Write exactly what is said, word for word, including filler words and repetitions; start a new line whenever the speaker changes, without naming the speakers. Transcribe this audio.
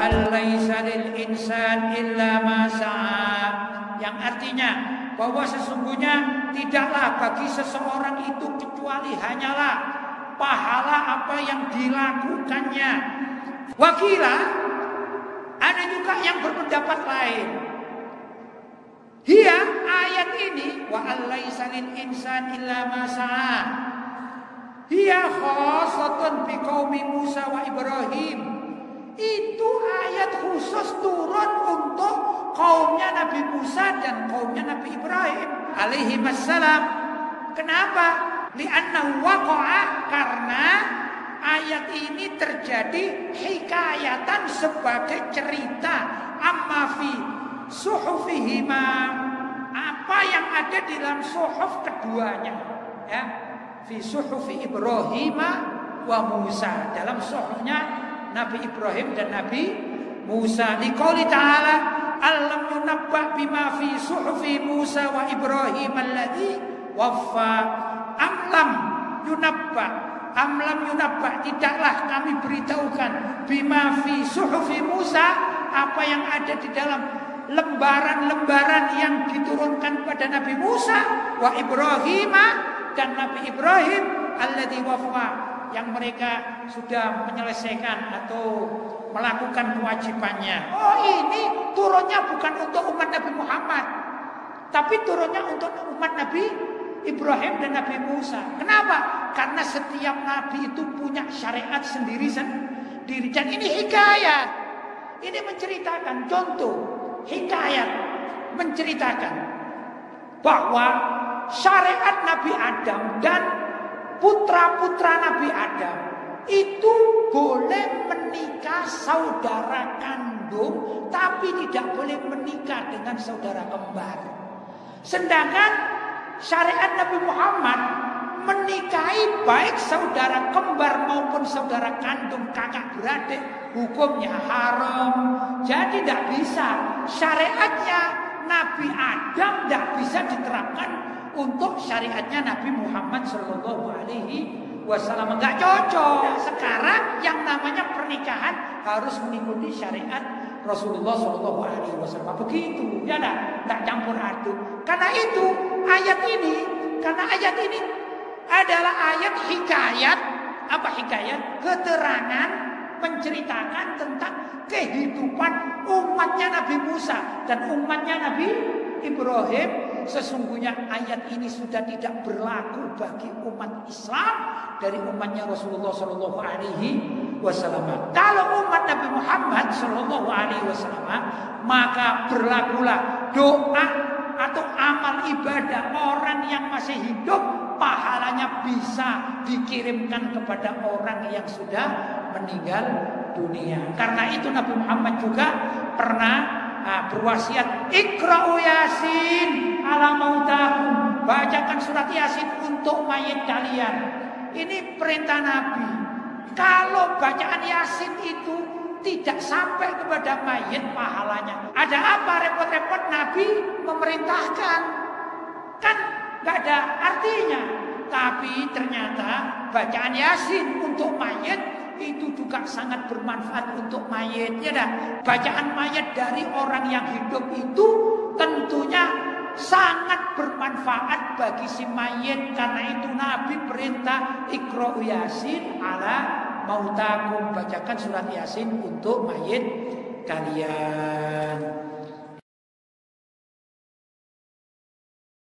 allaisa lil insan illa ma sa'a, yang artinya bahwa sesungguhnya tidaklah bagi seseorang itu kecuali hanyalah pahala apa yang dilakukannya. Wakila, ada juga yang berpendapat lain. Hiya, ayat ini wa allaisa lil insan illa ma sa'a, hiya khassatun biqaumi Musa wa Ibrahim. Itu ayat khusus turun untuk kaumnya Nabi Musa dan kaumnya Nabi Ibrahim alaihi wassalam. Kenapa? Li'annahu waqa'a, karena ayat ini terjadi hikayatan sebagai cerita amma fi suhufihima, apa yang ada di dalam suhuf keduanya, ya, fi suhufi Ibrahim wa Musa, dalam suhufnya Nabi Ibrahim dan Nabi Musa. Liqouli ta'ala alam yunabba bima fi suhufi Musa wa Ibrahim alladhi waffa amlam yunabba amlam yunabba, tidaklah kami beritahukan bima fi suhufi Musa, apa yang ada di dalam lembaran-lembaran yang diturunkan pada Nabi Musa wa Ibrahim dan Nabi Ibrahim alladzi waffa, yang mereka sudah menyelesaikan atau melakukan kewajibannya. Oh, ini turunnya bukan untuk umat Nabi Muhammad, tapi turunnya untuk umat Nabi Ibrahim dan Nabi Musa. Kenapa? Karena setiap nabi itu punya syariat sendiri-sendiri. Dan ini hikayat, ini menceritakan, contoh hikayat menceritakan bahwa syariat Nabi Adam dan putra-putra Nabi Adam itu boleh menikah saudara kandung, tapi tidak boleh menikah dengan saudara kembar. Sedangkan syariat Nabi Muhammad menikahi baik saudara kembar maupun saudara kandung, kakak beradik, hukumnya haram. Jadi tidak bisa, syariatnya Nabi Adam tidak bisa diterapkan untuk syariatnya Nabi Muhammad Shallallahu Alaihi Wasallam. Enggak cocok. Sekarang yang namanya pernikahan harus mengikuti syariat Rasulullah Shallallahu Alaihi Wasallam. Begitu, ya dah, tak campur aduk. Karena itu ayat ini, karena ayat ini adalah ayat hikayat. Apa hikayat? Keterangan menceritakan tentang kehidupan umatnya Nabi Musa dan umatnya Nabi Ibrahim. Sesungguhnya ayat ini sudah tidak berlaku bagi umat Islam dari umatnya Rasulullah Shallallahu Alaihi Wasallam. Kalau umat Nabi Muhammad Shallallahu Alaihi Wasallam, maka berlakulah doa atau amal ibadah orang yang masih hidup, pahalanya bisa dikirimkan kepada orang yang sudah meninggal dunia. Karena itu Nabi Muhammad juga pernah uh, berwasiat, Iqra'u Yasin ala mautakum, bacakan surat Yasin untuk mayit kalian. Ini perintah Nabi. Kalau bacaan Yasin itu tidak sampai kepada mayit, pahalanya. Ada apa repot-repot Nabi memerintahkan? Kan gak ada artinya. Tapi ternyata bacaan Yasin untuk mayit itu juga sangat bermanfaat untuk mayit. Ya dah, bacaan mayit dari orang yang hidup itu tentunya sangat bermanfaat bagi si mayit. Karena itu Nabi perintah Iqra'u Yasin ala mautakum, bacakan surat Yasin untuk mayit kalian.